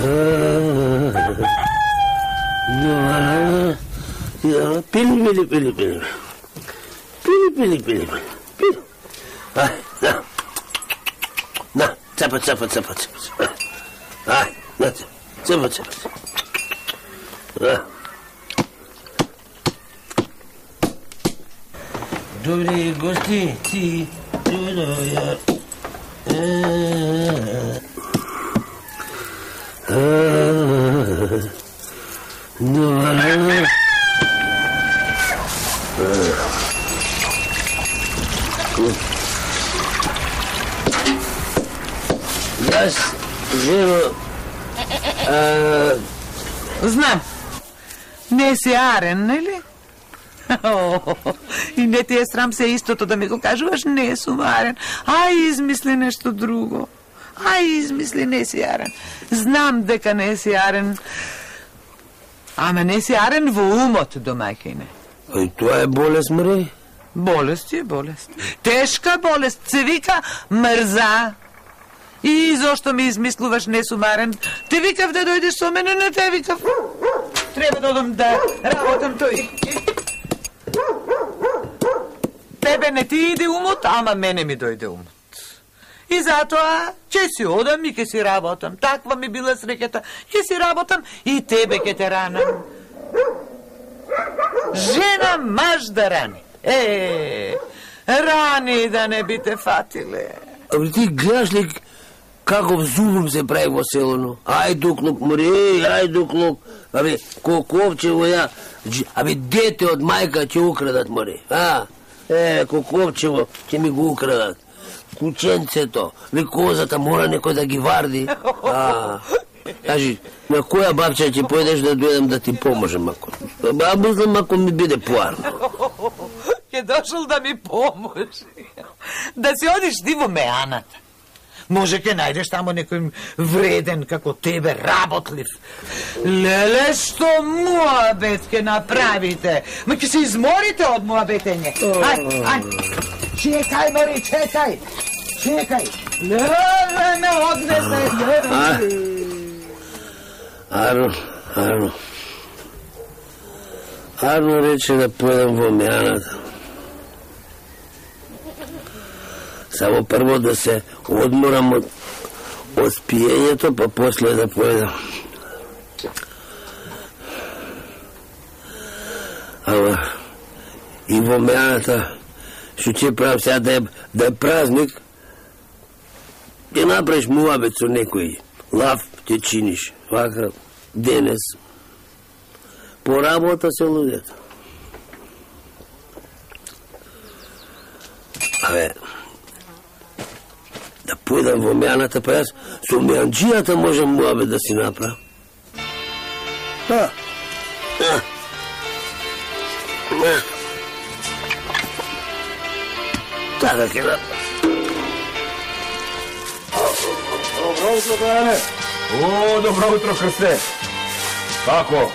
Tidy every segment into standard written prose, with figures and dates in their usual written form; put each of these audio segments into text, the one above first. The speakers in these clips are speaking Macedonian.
Pili. Na, цапа. На, цапа. Добрые гости, ти. Аз живо... Знам. Не си арен, нели? И не ти е срам се истото да ми го кажуваш, не сум арен. Измисли нешто друго. Измисли не си арен. Знам дека не си арен. Ама не си арен во умот, домаќине. И тоа е болест, мре? Болест е болест. Тешка болест, се вика мрза. И зошто ми измислуваш не сум арен? Те викав да дојдеш со мене, не те викав. Треба да одам да работам тој. Тебе не ти иде умот, ама мене ми дојде умот. И затоа ќе си одам и ќе си работам. Таква ми била среќата. Ќе си работам и тебе ќе те ранам. Жена маж да рани. Рани да не би те фатиле. Абе ти гледаш ли каков зулум се прави во селото? Ајдуклук, мре, ајдуклук. Абе, Коковчево ја... Абе, дете од мајка ќе украдат, мре. Коковчево ќе ми го украдат. Кученцето, козата мора некој да ги варди. Кажи, на која бабча ќе појдеш да дојдам да ти поможам, ако? Мислам, ако ми биде поарно. Ќе дошол да ми поможи. Да си одиш ти во меаната. Може ќе најдеш тамо некој вреден како тебе, работлив. Леле, што муабет ќе направите? Ма ќе се изморите од муабетење. Чекај, Мари, чекај. Леле, ме однесе. Арно рече да појдам во меаната. Само прво да се одморам од спиењето, па после да појдам. Ама и во меаната, што ќе правам сега да е празник, ќе направиш муабет со некој. Лав ќе чиниш, вака, денес. Поработа се луѓето. Абе, да појдам во меаната, па јас со меанджијата можам муабет да си направам. Така ќе направам. Добро утро, Бојане. Добро утро, Крсте. Како?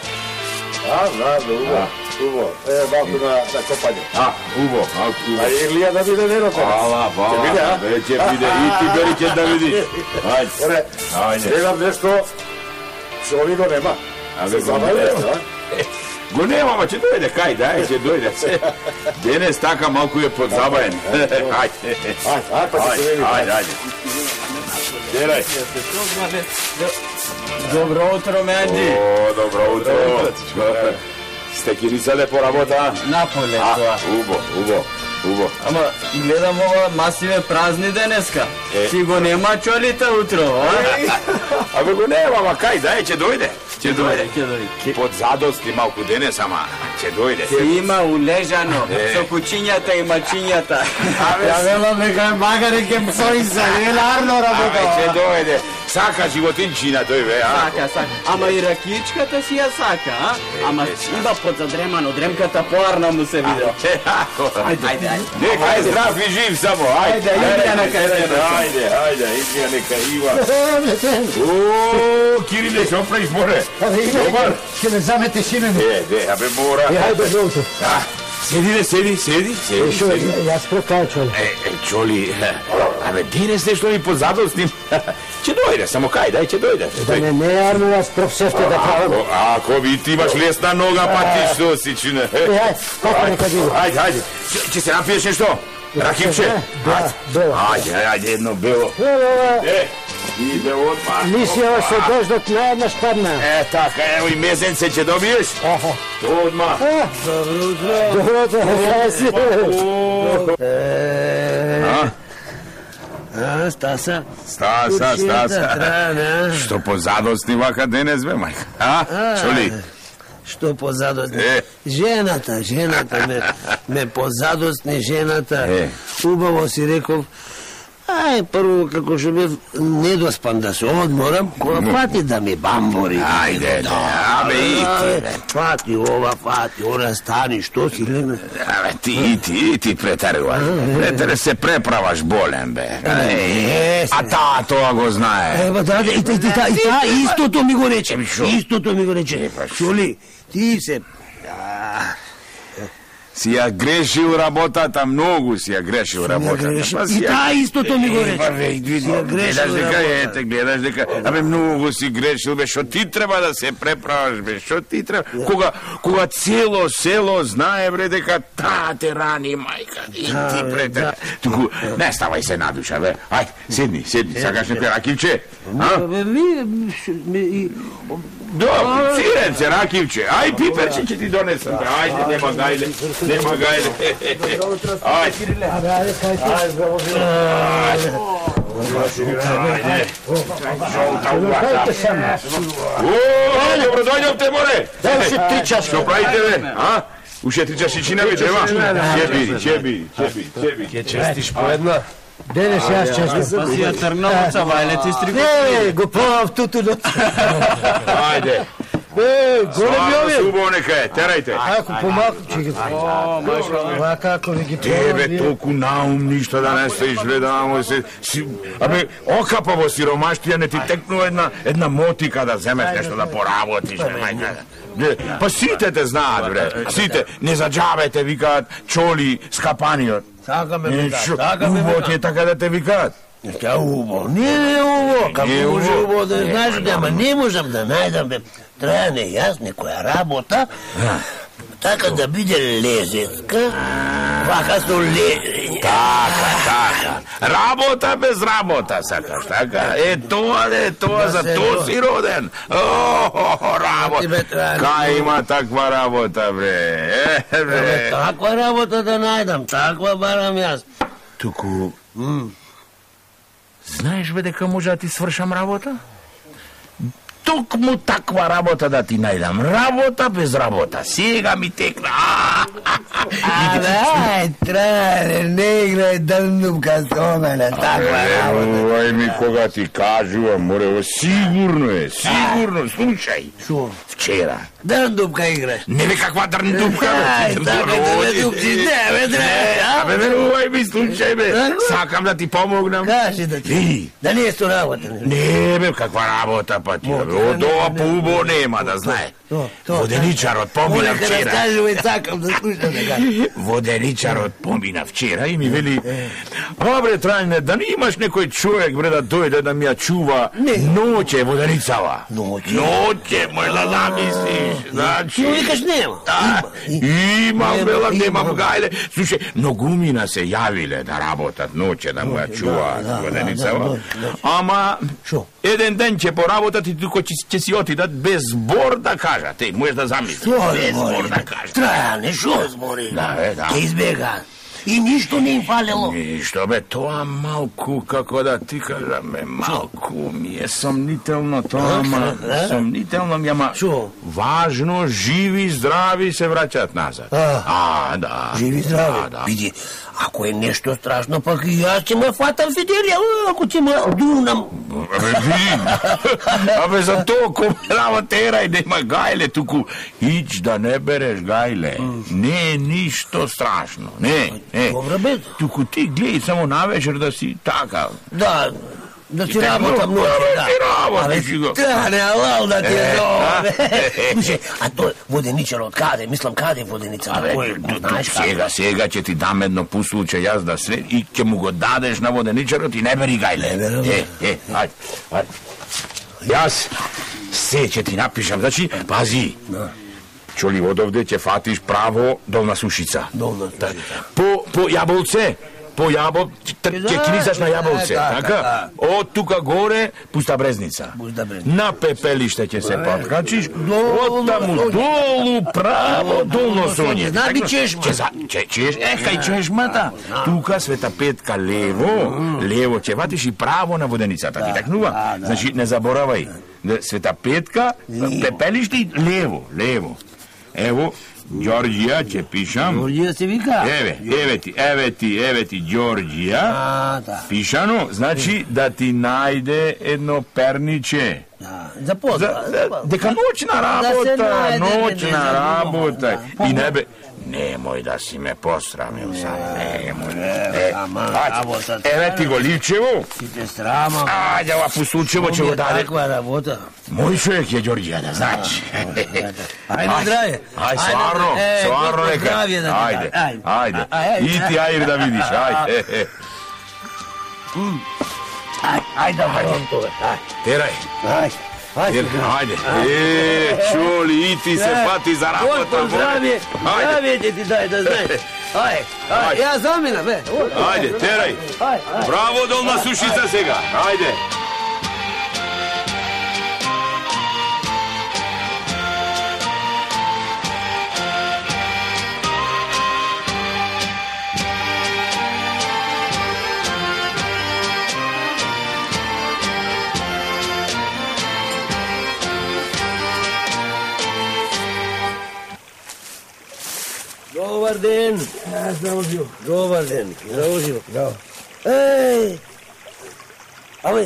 Убаво. Малку на копање. Убаво. А Илија да биде нерока. Ала, веќе биде. И ти бери ќе да видиш. Ајде. Гледам нешто, што ови го нема. Абе, го нема, ма ќе дојде, кај, ќе дојде. Денес така малку е подзабаен. Ајде. Ајде. Дерај. Добро утро, Менди. Добро утро. Сте кирисале по работа? Наполе тоа. Убаво. Ама гледам ова масиве празни денеска. Ти го нема чолите утро, Абе го нема, ма кај, ќе дојде. Ќе дојде. Под задости малку денес, ама ќе дојде. Има улежано со кучињата и мачињата. Ја велам нека е магаре ке псоиса, еларно работа. Ќе дојде. Сака животинчина тој бе, Сака. Ама и ракичката си ја сака, Ама има подзадремано, дремката поарна му се виде. Ајде. Нека е здрав и жив само, ајде. Ајде, идија нека ива. Кириле, што правиш, море? Добар. Ќе ме замете шинено. Абе, мора. Ајде, жолто. Sedi. Jaz prekaj, Čoli. Čoli, ame danes nešto mi pozadostim. Če dojde, samo kaj, daj, če dojde. Ne, Arno, jaz prav vse da pravim. Ako vi ti imaš lesna noga, pa ti što si čine. Kako nekad vidim? Ajde. Če se napiješ nešto? Rakivče? Belo. Ajde, jedno belo. Ide odmah. Nisi ovo se doždat na jedna špadna. Tako, evo i mezence će dobiješ. Odmah. Dobro jutro, kaj si? Stasa? Stasa. Što po zadosti vaka danes be, majka? Čuli? Što po zadostni? Ženata me po zadostni ženata. Ubavo si rekao, aj, prvo, kako što bi nedospan da se odmoram, koja fati da mi bambori. Ajde, abe iti. Fati ova, fati ona, stani, što si legne? Ti pretarivaš. Pretare se prepravaš bolem, be. A ta to go znaje. Evo, da, i ta, isto to mi go reče. Čuli, ti se... Si ja grešil rabotata, mnogo si ja grešil rabotata. I ta isto to mi go reče. Gledaš deka, abe mnogo si grešil, be, što ti treba da se prepravaš, be, što ti treba, koga cijelo selo znaje, bre, deka ta te rani, majka, i ti pretera. Tuku, ne stavaj se na duša, be, aj, sedni, sakaš neke rakivče, dobro, cirence, rakivče, aj, piperče će ti donesem, ajde, nema gajle. Ajde. Žolta uvata. Dobro, dođovte, more. Što pravite, ve? Uše 3 čašićina vi treba? Čebi. Kje čestiš po jedna? Danes jaz čestim. Pa si ja Trnovca, vajle ti strigo. Ne, gopov tutu do... Ajde. Голем Subo neka je, terajte. Ako pomaknu, čekajte. Ovako, ako neki Tebe toku naum ništa da ne stojiš, gledamo se. Abe, okapavo siromaštija, ne ti teknu jedna motika da zemeš nešto da poravotiš. Pa site te znat, bre. Site, ne zađavajte vikat Čoli s kapanijot. Taka me vikat. Uvo ti je taka da te vikat. Šta uvo? Nije uvo. Kako može uvo da znaš da ne možem da najdem. Treba nejasne koja rabota. Така да биде лезетка, вака со лезетка. Така. Работа без работа, сакаш, така? Тоа, за то си роден. Работа. Кај има таква работа, бре? Таква работа да најдам, таква барам јас. Туку, знаеш бе дека може да ти свршам работа? Токму таква работа да ти најдам. Работа без работа. Сега ми текна. Ај, трале, не играј дълнувка со мене, таква работа. Ај ми кога ти кажувам, море, сигурно е, сигурно. Слушај. Шо? Вчера. Дълнувка играш. Не бе каква дърндувка, бе. Ај, така да дупци, не бе, Абе, верувај ми, слушај, бе. Сакам да ти помогнам. Кажи да ти. Да не е сто работа. Не, бе, каква работа па ти, бе. Од ова по-убо нема да знае. Воденичарот помина вчера. Сакам да слушам да кажа. Воденичарот помина вчера и ми вели: "А бре, Трајне, да не имаш некој човек, бре, да дојде да ми ја чува ноќе воденицава?" Ноќе, може да замислиш. Значи, викаш нема. Имам, бела, немам гајле. Слушај, многумина се јавиле да работат ноќе, да му ја чуваат воденицава. Ама еден ден ќе поработат и тука ќе си отидат без збор да кажат. Еј, можеш да замислиш. Без збор да кажат. Трајане, шо збори? Да, Ке избега. И ништо не им фалело. Ништо, бе, тоа малку, како да ти кажаме, малку ми е сомнително тоа, сомнително ми, ама важно, живи, здрави се враќат назад. Да. Живи, здрави. Види, ако е нешто страшно, пак и јас ќе ме фатам Фиделија, ако ќе ме дурнам. Абе, за тоа комерава терај, нема гајле, туку ич да не береш гајле. Не е ништо страшно, не. Добра бе. Туку ти гледај само навечер да си така. Да. Da ti rabotam noće, da. Ali trane, alal da ti je zove. Slušaj, a to vodeničar od kade, mislim kade vodenica. Sega će ti damedno pusluće jazda sve i će mu go dadeš na vodeničaru, ti ne beri gajle. Ajde. Jaz sve će ti napišem, znači, pazi. Čuli odovde će fatiš pravo Dolna Sušica. Po Jabolce. Će knizaš na Jabolce, tako? Od tuka gore Pusta Breznica. Na pepelište će se potkačiš, od tamo dolu pravo Dolno Sonje. Znati ćeš, kaj ćeš, mata. Tuka Sveta Petka levo će vatiš i pravo na Vodenica, tako i taknuva. Znači, ne zaboravaj, Sveta Petka, pepelište i levo. Evo, Đorđija će pišam. Đorđija se vika? Evo ti Đorđija. Pišano, znači da ti najde jedno perniče. Za pozva. Deka noćna rabota. I nebe... Nemoj da si me posramil sam, nemoj. Evo ti Golivčevo. Ti te sramam. Ajde, ova Puslučevo će go dade. Takva rabota. Moj čovjek je Đorđija, da znači. Ajde, zdrave. Ajde, stvarno neka. Ajde. I ti ajde da vidiš, ajde. Ajde, teraj. Ajde. Čuli, i ti se pati za rabota. Zdravije će ti daj da znaš. Ajde, ja zamina, be. Ajde, teraj. Bravo, Dolna Sušica sega. Ajde. Dobar den. Zauživo. Ej! Ave,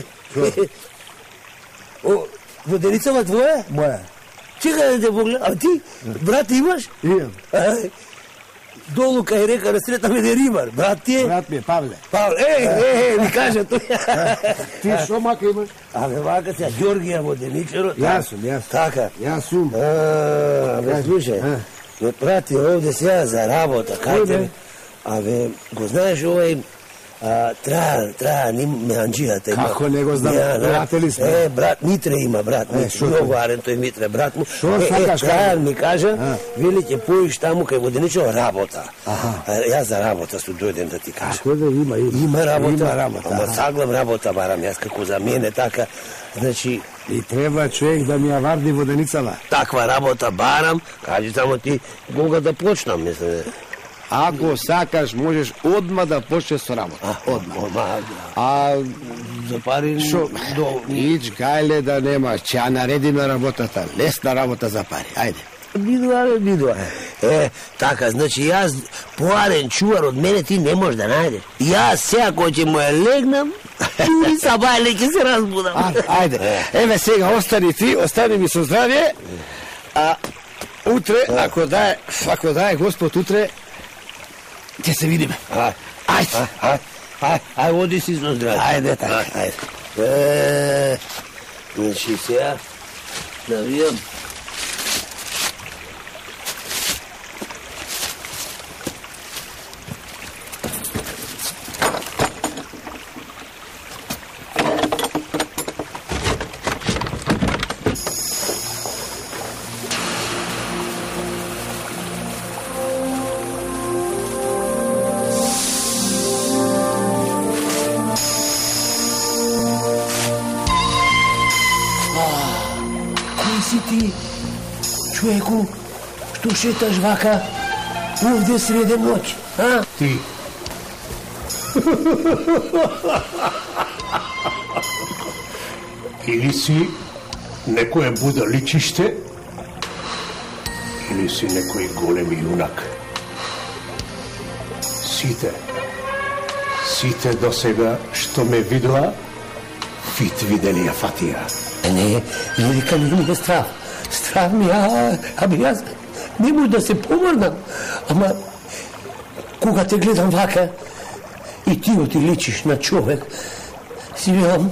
vodenicama tvoja? Moja. Čekaj da te pogleda, a ti, brat imaš? Imam. Dolu kaj reka da sreta me da je ribar, brat ti je? Brat mi je Pavle. Mi kaže to. Ti što maka imaš? Ale vaka se, Đorgija vodeničaro. Jasno. Taka. Ja sum. Slušaj, me prati ovdje se ja za rabota, kaj te, ave, go znaš traja, me anđijate. Kako nego znam, pratili smo. Brat Mitre ima, mnogo aren, to je Mitre, brat mu. Što sakaš? Trajan mi kaže, veli će pojiš tamo kaj vodeničao rabota. Ja za rabota su dojdem da ti kažem. Kako da ima? Ima rabota. Ma saglam rabota baram, jas kako za mene taka, znači... I treba čovjek da mi avardi vodenicama. Takva rabota baram, kaži samo ti koga da počnem, mislim. Ako sakaš, možeš odmah da počneš s rabota. Odmah. A zapari... Ić gajle da nemaš, će ja naredim na rabotata, lesna rabota zapari, ajde. Bidu. Taka, znači ja poaren čuvar od mene ti ne možeš da najdeš. Ja se ako će moja legnem, i sabajle će se razbudam. Ajde, eve svega, ostani mi su zdravije, a utre, ako daje gospod utre, će se vidime. Ajde, odi si zno zdravije. Ajde, tako. Znači se ja navijam. Si ti, čovjeku, što šetaš vaka ovdje srede noći, a? Ti. Ili si nekoje budaličište, ili si nekoji golemi junak. Site do sega što me videla, fit videlija Fatija. Ne, Lirika mi je strah mi, abi ja ne mogu da se pomornam, ama koga te gledam vaka i ti ličiš na čovek, Симеон,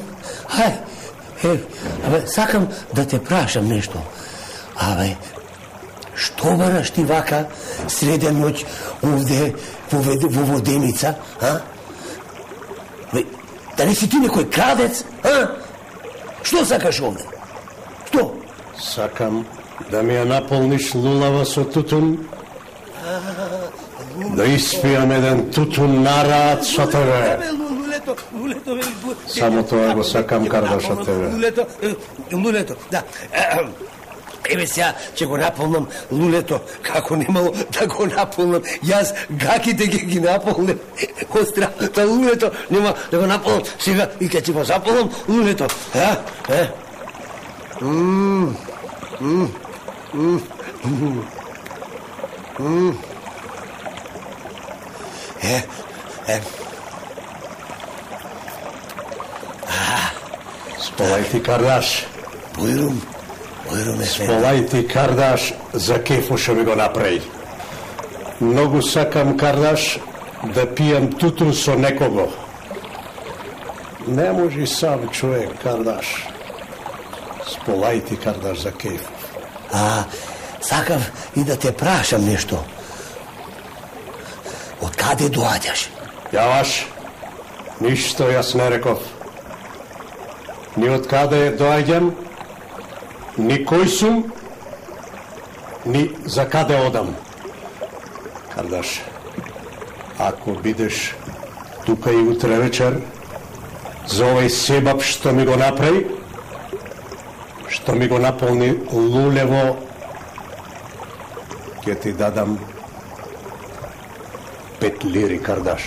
сакам да те прашам нешто. Што бараш ти вака среде ноќ овде во воденица, а? Да не си ти некој крадец, а? Што сакаш овде? Што? Сакам да ми ја наполниш лулава со тутун, да испијам еден тутун нараат со тебе. Само тоа го сакам, Кардаш, од тебе. Лулето, да. Еве сега ќе го наполнам лулето, како немало да го наполнам. Јас гаките ги наполнам. Остра, та лулето нема да го наполнам. Сега и ќе го заполнам лулето. Сполај ти, Кардаш. Појрум. Сполај ти, Кардаш, за кефу што ми го направи. Многу сакам, Кардаш, да пијам тутун со некого. Не може сам човек, Кардаш. Сполај ти, Кардаш, за кефу. Сакав и да те прашам нешто. Од каде доаѓаш? Јаваш, ништо јас не реков. Ни од каде доаѓам, ни кој сум, ни за каде одам. Кардаш, ако бидеш тука и утре вечер, за овој себаб што ми го направи, што ми го наполни лулево, ќе ти дадам 5 лири, Кардаш.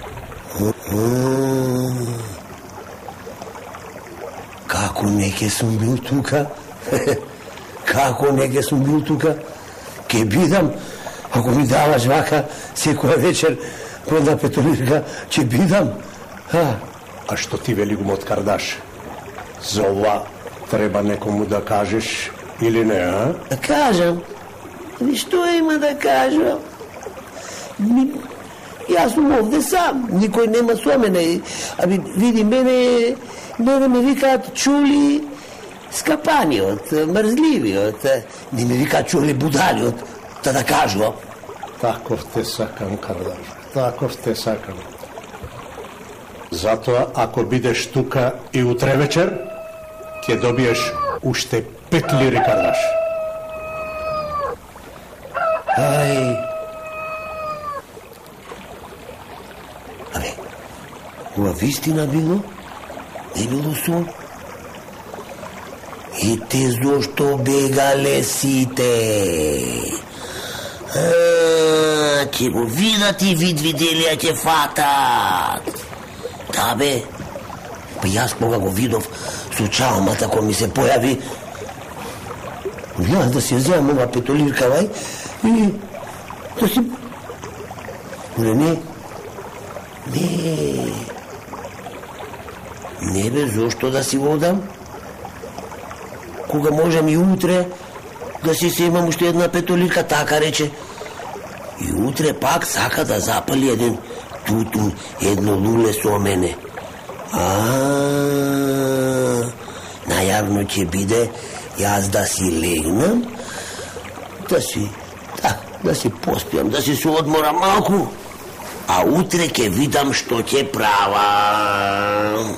Како не ке сум бил тука? Како не ке сум бил тука? Ке бидам, ако ми даваш вака секоја вечер по една петолирка, ќе бидам. А што ти вели гумот, Кардаш? За ова треба некому да кажеш или не, а? Да кажам? Што има да кажам? Јас сум овде сам, никој нема со мене. Види, мене ме викаат чули скапаниот, мрзливиот. Не ме викаат чули будалиот, да кажувам. Таков те сакам, Кардаш, таков те сакам. Затоа, ако бидеш тука и утре вечер, ќе добиеш уште 5 лири, Кардаш. Ова вистина било? Не било сон? Ете зошто бегале сите. Ќе го видат и виделија ќе фатат. Да бе, па јас кога го видов со чалмата кој ми се појави, јас да се земам ова петолирка и да си... Не бе, зошто да си одам? Кога можам и утре да си семам уште една петолирка, така рече. И утре пак сака да запали еден тутун, едно луле со мене. Најавно ќе биде јас да си легнам, да си поспијам, да си се одморам малку, а утре ќе видам што ќе правам.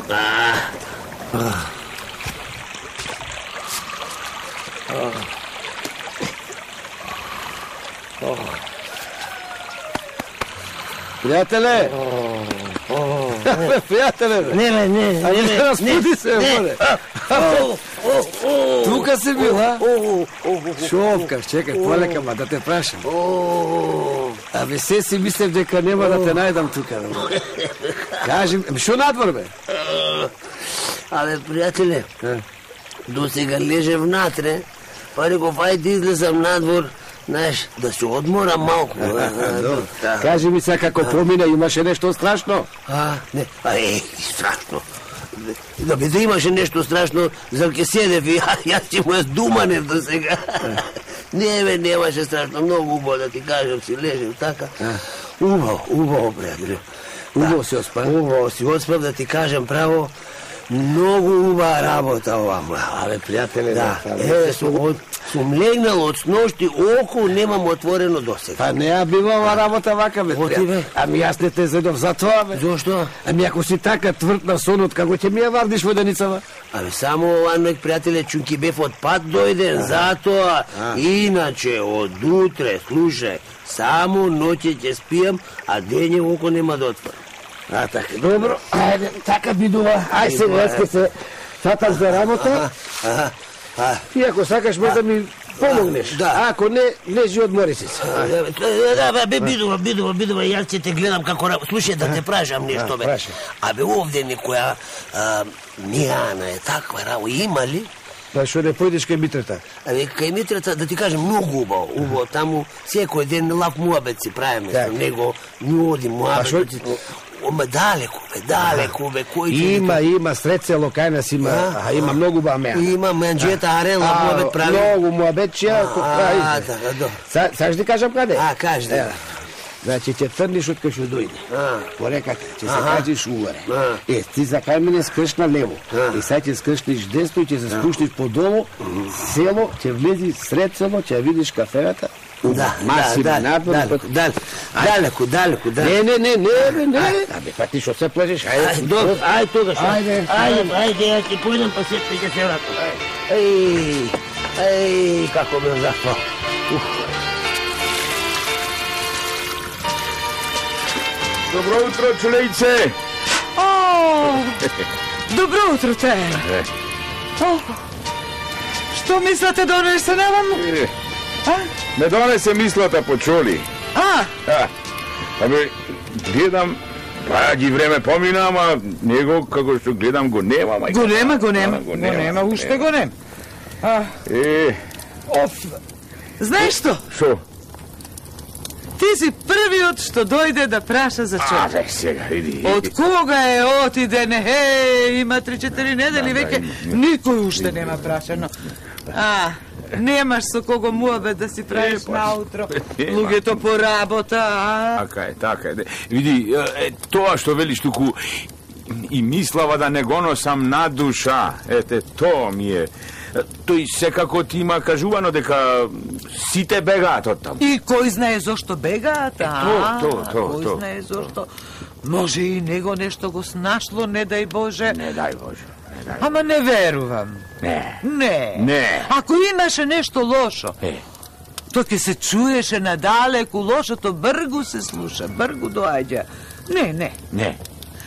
Пријателе! Пријателе! Не. Распуди се, море. Тука си бил, а? Шовкаш, чекай, полека, ма да те прашам. Абе, се си мислев дека нема да те најдам тука. Кажи, шо надвор, бе? Абе, пријателе, до сега лежев внатре, па реков, ајде излезам надвор, знаеш, да се одморам малку. Кажи ми сега како помина, имаше нешто страшно? Не, страшно. Да имаше нешто страшно, зар ке седев и јас ќе му думанев до сега. Не бе, немаше страшно, многу убаво да ти кажам, си лежев така. Убаво, пријателе. Убаво си оспав? Убаво си оспав, да ти кажам право, Многу убава работа ова моја. Абе, пријателе, Да, сум легнал од сношти, око немам отворено досега. Па не ја бива ова работа вака, бе, Оти, бе. Ами јас не те зедов за тоа, бе. Зошто? Ами ако си така тврд на сонот, како ќе ми ја вардиш воденицава? Абе, само ова нек, пријателе, чунки бев од пат дојден, затоа. Иначе, од утре, слушај, само ноќе ќе спијам, а дење око нема да отворам. А, така, добро, ајде, така бидува. Ај се, јас ќе се фаташ за работа. И ако сакаш, може да ми помогнеш. Да. А ако не, лежи одмори си се. Да, бидува, јас ќе те гледам како работа. Слушај, да те прашам нешто, бе. прашај. Абе, овде некоја Мијана е таква работа, има ли? Па што не појдеш кај Митрата? Абе, кај Митрата, да ти кажем, многу убаво, таму секој ден лав муабет си правиме со него, њуди муабет. Ома далеку, бе, кој ќе... Има, сред село кај нас има многу ба меа. Има менџета арен, лав муабет прави. Многу муабетчија. Да. Саш ти кажам каде? Кажи да. Значи, ќе трниш од кај што дојде. Порекат, ќе се каđиш угоре. Ти за кај мене скршна лево. И сега ќе скршниш десно и ќе се спуштиш подолу. Село, ќе влези сред село, ќе видиш кафената. Далеку. Не. Абе, па ти што се плажиш? Ајде тогаш. Ајде, јас ќе појдам, па се ќе се вратам. Еј, како ме заспал. Добро утро, чулејце! Добро утро, те! Што мислате донесе навам? Не донесе мислата по чули. Абе, гледам, па ги време помина, ама него, како што гледам, го нема, мајка. Го нема, уште го нема. Знаеш што? Шо? Ти си првиот што дојде да праша за човек. Абе, сега, иди. Од кога е отиден, има 3-4 недели веќе, никој уште нема прашано. Немаш со кого муабет да си правиш наутро, луѓето по работа, Така е. Види, тоа што велиш туку и мислава да не го носам на душа, тоа ми е. Тој секако ти има кажувано дека сите бегаат од таму. И кој знае зошто бегаат, Кој знае зошто. Може и него нешто го снашло, не дај Боже. Не дај Боже. Ама не верувам. Не. Ако имаше нешто лошо, то ќе се чуеше надалеку, лошото бргу се слуша, бргу доаѓа. Не.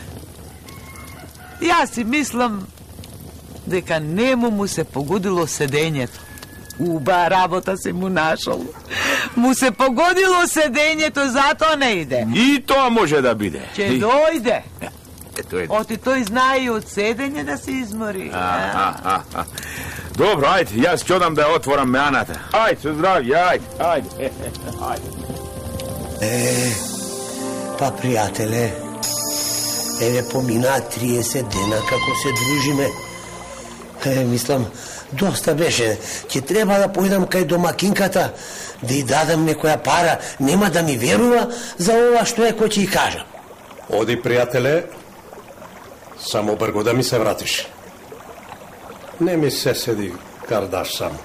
Јас си мислам дека нему му се погодило седењето. Уба работа се му нашол. Му се погодило седењето, затоа не иде. И тоа може да биде. Ќе дојде. Оти тој знае и од седење да се измори. Добро, ајде, јас ќе одам да ја отворам меаната. Ајде, со здравје, ајде. Па, пријателе, еве помина 30 дена како се дружиме. Мислам, доста беше. Ќе треба да појдам кај домакинката, да ја дадам некоја пара. Нема да ми верува за ова што е кој ќе ја кажам. Оди, пријателе, само брго да ми се вратиш. Не ми се седи кардаш сам.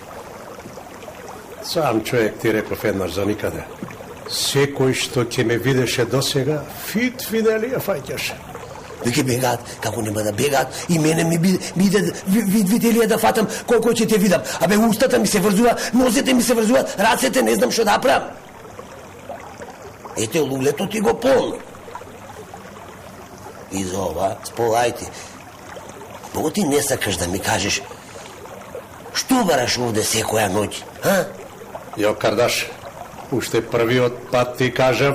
Сам човек ти реков еднаш за никаде. Секој што ќе ме видеше досега, фит видели ја фаќаше. Веќе бегаат, како нема да бегаат, и мене ми биде виделија да фатам колко ќе те видам. Абе, устата ми се врзува, нозете ми се врзуваат, рацете не знам што да правам. Ете, луглето ти го полно. И за ова, сполајте. Бого ти не сакаш да ми кажеш што бараш овде секоја ноќ, а? Ја, кардаш, уште првиот пат ти кажав,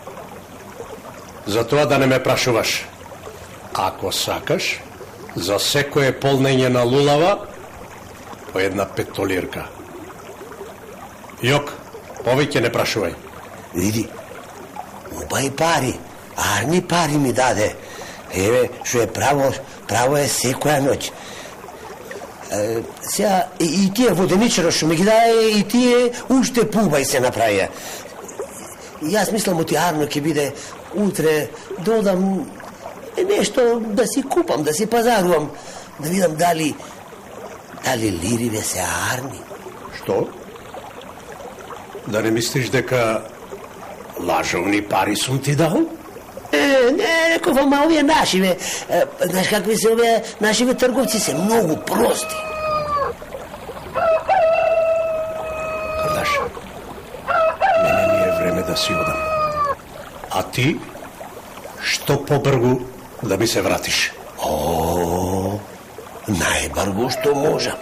за тоа да не ме прашуваш. Ако сакаш, за секое полнење на лулава, по една петолирка. Јок, повеќе не прашувај. Види, убај пари, арни пари ми даде. Еве, што е право е секоја ноќ. Сега, и тие воденичаро што ми ги даде, и тие уште пубај се направија. Јас мислам оти арно ќе биде утре, додам Нещо да си купам, да си пазарувам, да видам дали лириве се арни. Што? Да не мислиш дека лажовни пари сум ти дал? Не, реков, ама овие нашиве, знаеш какви се овие нашиве трговци, се много прости. Кардаш, мене ми е време да си одам. А ти, што побргу да ми се вратиш? О, најбргу што можам.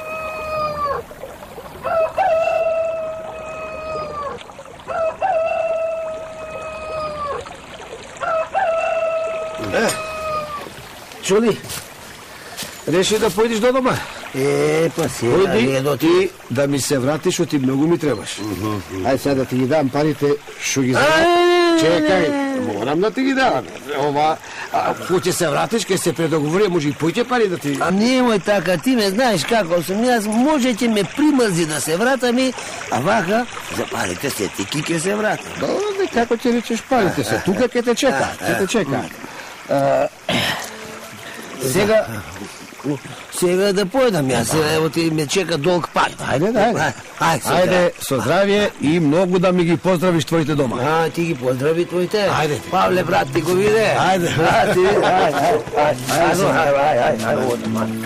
Чули? Реши да појдеш до дома? Па сега не до ти да ми се вратиш, што ти многу ми требаш. Ај сега да ти ги дам парите, што ги знам. Чекај, морам да ти ги дам. Ова, ако ќе се вратиш, ќе се предоговори, може и појќе пари да ти... А немој така, ти ме знаеш како сум јас, може ќе ме примрзи да се вратам, а вака, за парите се ти ќе се вратам. Добре, како ќе речеш парите се, тука ќе те чекаат, ќе те чекаат. Сега да појдам јас, ево ти ме чека долг пат. Ајде, со здравје и многу да ми ги поздравиш твоите дома. Ти ги поздрави твоите? Ајде. Павле, брат, ти го виде? Ајде. Ајде.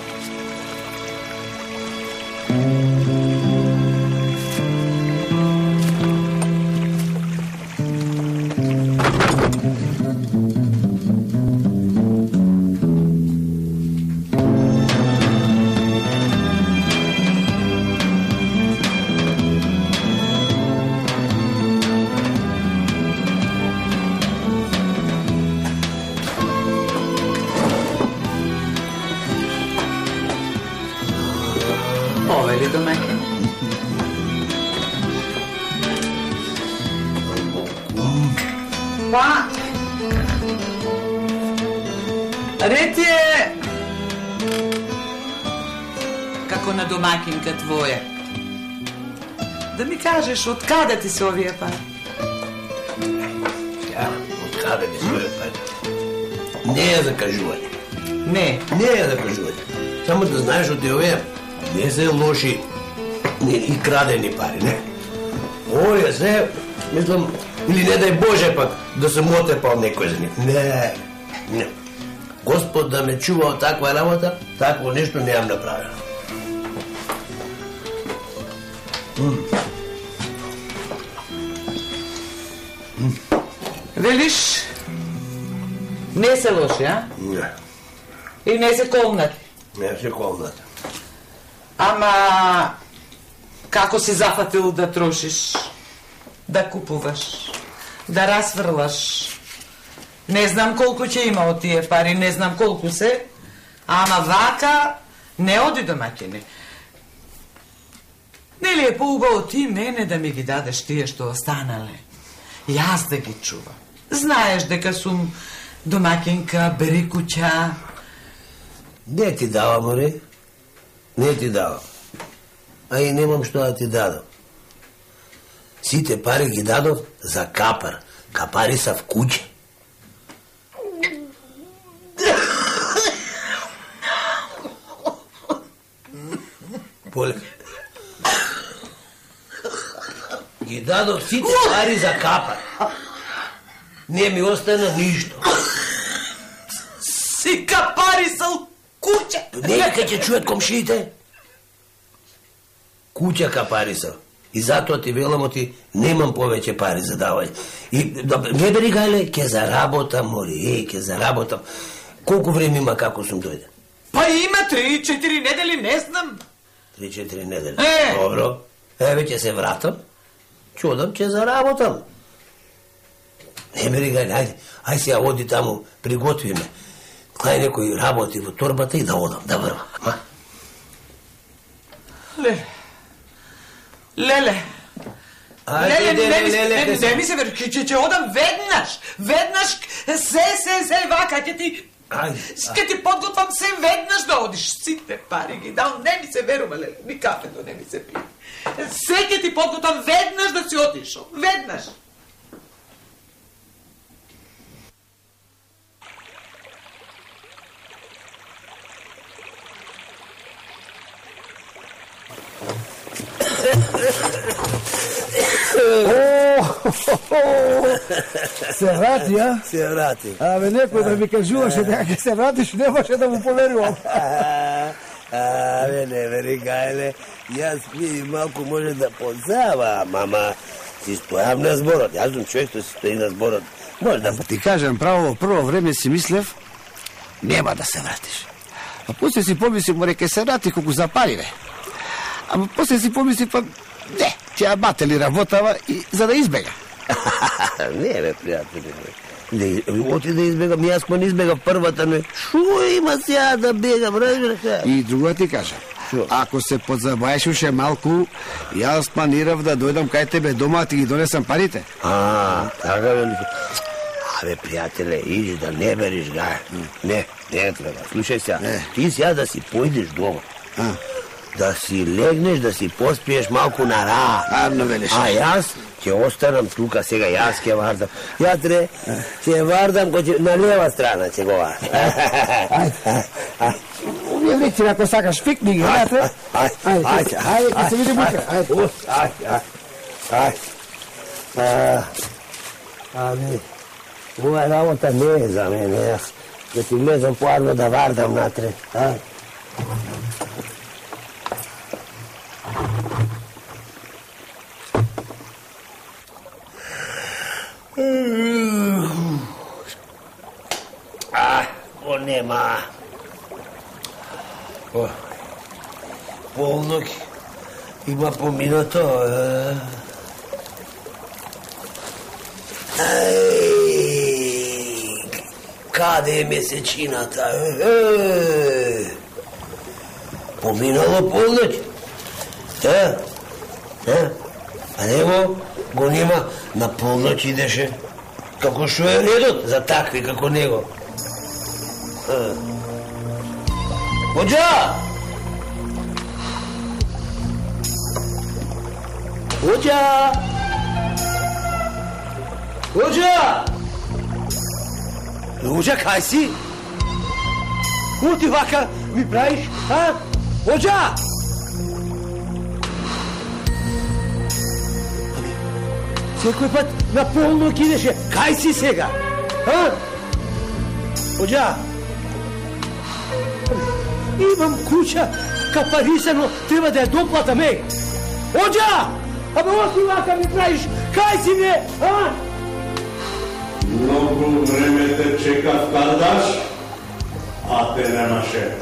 Повели домаќин. Па, ред е како на домаќинка твоја. Да ми кажеш, од каде ти се овие пари? Од каде ми се овие пари? Не е закажување. Не. Не е закажување. Само да знаеш од овие не се лоши и крадени пари, не. Овие се, мислам, или не дај Боже пак да се мотепал некој за них. Не. Господ да ме чува од таква работа, такво нешто неам направено. Велиш, не се лоши, а? Не. И не се колнати. Не се колнати. Ама, како си зафатил да трошиш, да купуваш, да расврлаш. Не знам колку ќе има од тие пари, не знам колку се, ама вака не оди домаќини. Нели е поубаво ти мене да ми ги дадеш тие што останале? Јас да ги чувам. Знаеш дека сум домаќинка, бери куќа. Не ти давам, море. Не ти давам. А и немам што да ти дадам. Сите пари ги дадов за капар. Капари са в куќе. Полека. Ги дадов сите пари за капар. Не ми остана ништо. Си капари са у куќе. Нека ќе чуят комшиите. Куќа капари са. И затоа ти велам ти немам повеќе пари за давање. И не бери гајле, ќе заработам, мори, ќе заработам. Колку време има како сум дојде? Па има 3-4 недели, не знам. 3-4 недели. Добро. Еве ќе се вратам. Чудам, ќе заработам. Не бери гајле, ај сега оди таму, приготви ме. Клај некој работи во торбата и да одам, да врвам. Леле. Не ми се вери, ќе одам веднаш. Веднаш, се, вака, ќе ти подготвам се веднаш да одиш. Сите пари ги дам, не ми се верува, леле, ни кафето не ми се пие. Се ќе ти подготвам веднаш да си отишол. Веднаш. Се врати, а? Се врати. Абе, некој да ми кажуваше дека се вратиш, немаше да му поверувам. Абе, не вери, Гајле, јас ми малку може да позава, мама, си стојам на зборот. Јас сум човек што си стои на зборот. Може да... Ти кажам право, во прво време си мислев, нема да се вратиш. А после си помислив, море, ке се врати колку запаливе. Ама после си помислив, па, не, ќе ја батели работава и за да избега. Не, бе, пријатели, оти да избегам, јас ко не избегам првата, но шо има сега да бегам, разбираш? И друго ти кажам, ако се подзабаеш уште малку, јас планирав да дојдам кај тебе дома, ти ги донесам парите. Така бе, абе, пријателе, иди да не бериш гај. Не треба. Слушај сега, ти сега да си појдеш дома. Да си легнеш, да си поспиеш малку на ра. А јас ќе останам тука сега, јас ќе вардам. Јатре, ќе вардам на лева страна, ќе го вардам. Овие лекции, ако сакаш, пикни ги, јатре. Ајде, ќе се видим утре. Абе, ова работа не е за мене, јас да ти влезам поарно да вардам натре. О, нема. Полнок има поминато. Каде е месечината? Поминало полноќ. А него го нема, на полноќ идеше. Како што е редот за такви како него. Оđа! Оđа! Оđа! Оđа, кај си? Ко ти вака ми правиш, а? Оđа! Секој пат на полно кидеше. Кај си сега? А? Оđа! Имам куќа капарисано, треба да ја доплатам, Оđа! Абе, оти вака ми правиш, кај си ме, а? Многу време те чекав, Кардаш, а те немаше.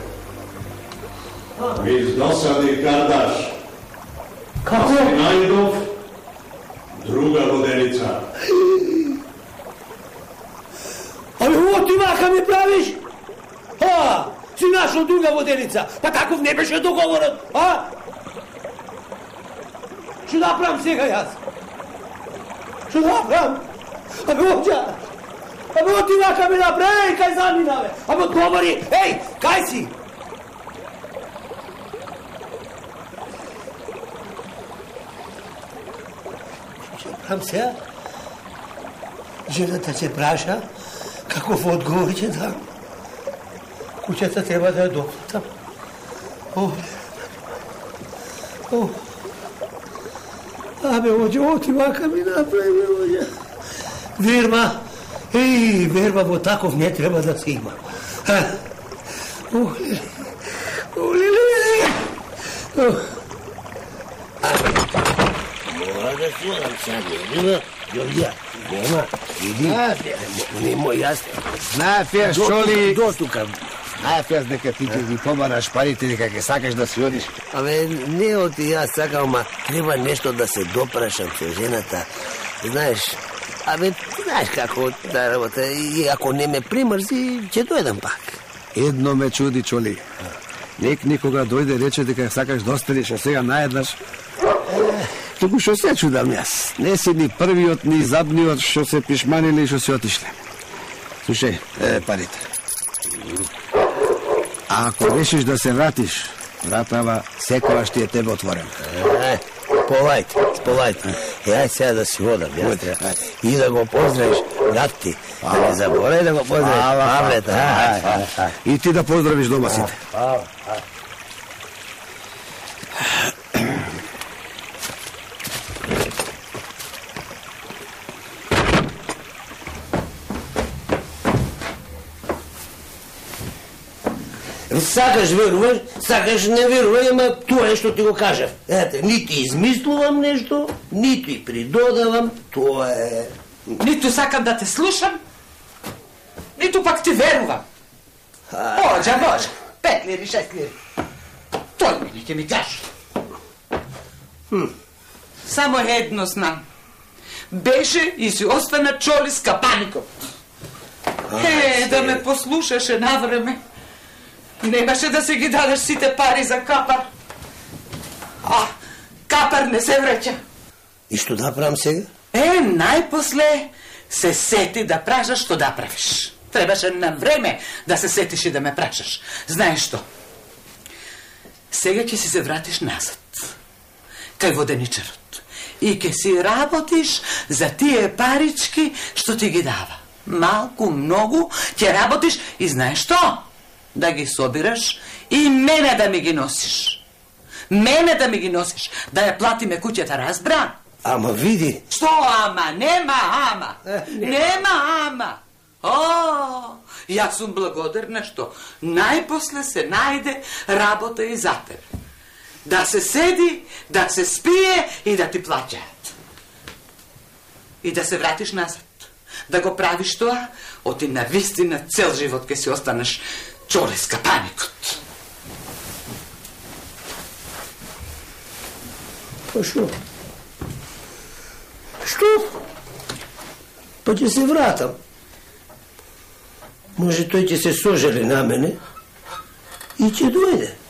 Из досади, Кардаш. Како? Си најдов друга воденица. Абе, оти вака ми правиш? Си нашол друга воденица, па таков не беше договорот, а? Што да правам сега јас? Што да правам? Абе, Оđа! Абе, оти вака ми направи, кај замина, бе! Абе, говори, кај си? Што ќе правам сега? Жената ќе праша, каков одговор ќе дам? Куќата треба да ја доплатам. Абе, Оđа, оти вака ми направи, Оđа. Верма, верма, во таков не треба да се има. Мора да си одам сега, Јорѓа, нема, иди. Нема, јас. Знаев јас, Чоли... До тука. Знаев јас дека ти ќе ги побараш парите, дека ќе сакаш да си одиш. Абе, не оти јас сакам, ма треба нешто да се допрашам со жената. Знаеш, знаеш како да работа, и ако не ме примрзи, ќе дојдам пак. Едно ме чуди, Чоли. Нек никога дојде рече дека сакаш да останеш, а сега наеднаш. Туку што се чудам јас. Не си ни првиот, ни задниот што се пишманили и што се отишле. Слушај, парите. А ако решиш да се вратиш, вратава секогаш ти е тебе отворен. Сполајте. Јај сега да си одам, и да го поздравиш брат ти. Да не заборај да го поздравиш. И ти да поздравиш дома сите. Сакаш веруваш, сакаш не веруваш, ама тоа е што ти го кажав. Ете, нити измислувам нешто, нити и придодавам, тоа е... Ниту сакам да те слушам, ниту пак ти верувам. Може, 5 лири, 6 лири. Тој мене ќе ми кажеш. Само едно знам. Беше и си остана чоли с капаникот. Да ме послушаше на време. Немаше да се ги дадеш сите пари за капар. Капар не се вреќа. И што да правам сега? Најпосле се сети да прашаш што да правиш. Требаше на време да се сетиш и да ме прашаш. Знаеш што? Сега ќе си се вратиш назад. Кај воденичарот. И ќе си работиш за тие парички што ти ги дава. Малку, многу, ќе работиш и знаеш што? Да ги собираш и мене да ми ги носиш. Мене да ми ги носиш. Да ја платиме куќата, разбра? Ама види. Што ама? Нема ама. Нема ама. Јас сум благодарна што најпосле се најде работа и за тебе. Да се седи, да се спие и да ти плаќаат. И да се вратиш назад. Да го правиш тоа, оти на вистина цел живот ке си останеш чоле с капаникот. Па што? Што? Па ќе се вратам. Може тој ќе се сожали на мене и ќе дојде.